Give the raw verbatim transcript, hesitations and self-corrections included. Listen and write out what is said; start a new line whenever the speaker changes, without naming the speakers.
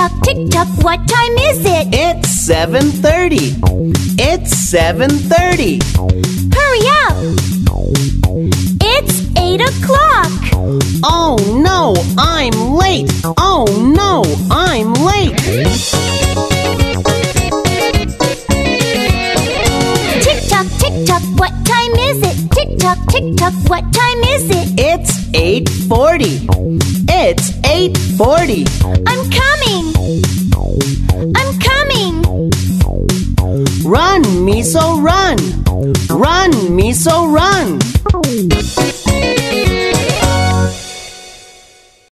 Tick-tock, tick-tock, what time is it?
It's seven thirty. It's seven thirty.
Hurry up! It's eight o'clock.
Oh no, I'm late. Oh no, I'm late.
Tick-tock, tick-tock, what time is it? Tick-tock, tick-tock, what time is it?
It's eight forty. It's eight forty.
I'm coming! I'm coming!
Run, Miso, run! Run, Miso, run!